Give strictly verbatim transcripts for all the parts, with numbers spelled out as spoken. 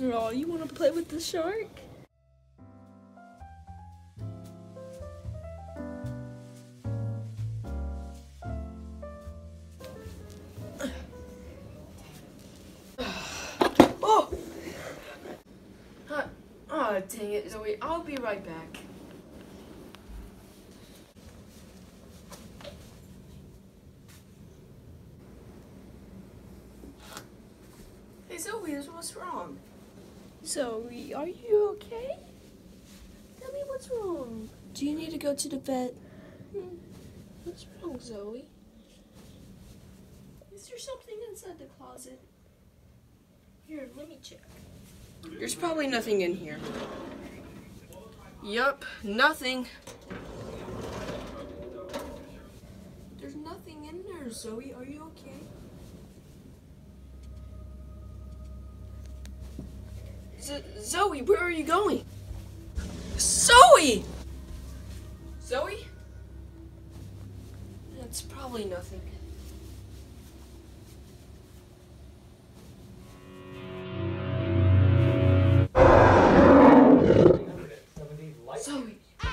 Oh, you want to play with the shark? Oh! Uh, oh, dang it, Zoe. I'll be right back. Hey, Zoe, what's wrong? Zoe, are you okay? Tell me what's wrong. Do you need to go to the vet? Hmm. What's wrong, Zoe? Is there something inside the closet? Here, let me check. There's probably nothing in here. Yup, nothing. There's nothing in there, Zoe. Are you okay? Z Zoe, where are you going? Zoe! Zoe? That's probably nothing. Zoe.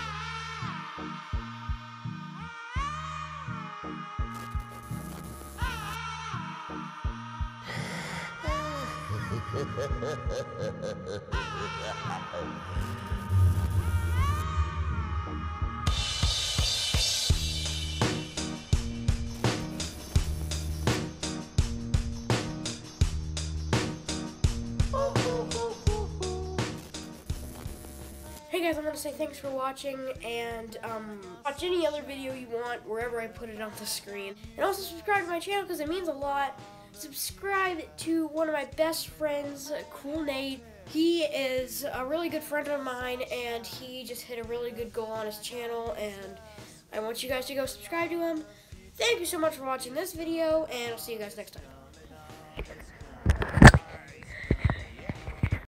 Hey guys, I want to say thanks for watching, and um, watch any other video you want wherever I put it on the screen. And also subscribe to my channel because it means a lot. Subscribe to one of my best friends, Cool Nate. He is a really good friend of mine, and he just hit a really good goal on his channel, and I want you guys to go subscribe to him. Thank you so much for watching this video, and I'll see you guys next time.